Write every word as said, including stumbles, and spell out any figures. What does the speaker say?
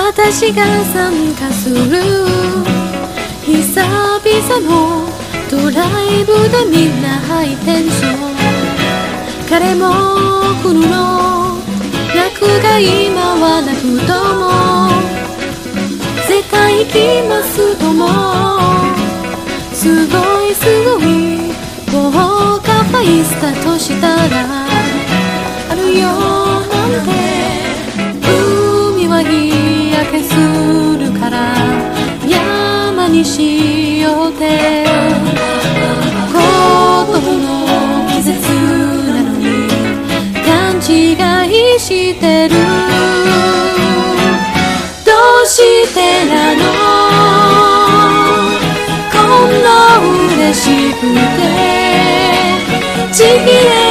私が参加する久々のドライブでみんなハイテンション。彼も来るの役が今はなくとも絶対行きますともすごいすごい豪華ファイスタートしたらあるよなんて海は日焼けするから山にしようって孤独の季節なのに勘違いしてる。どうしてなのこんな嬉しくてちぎれ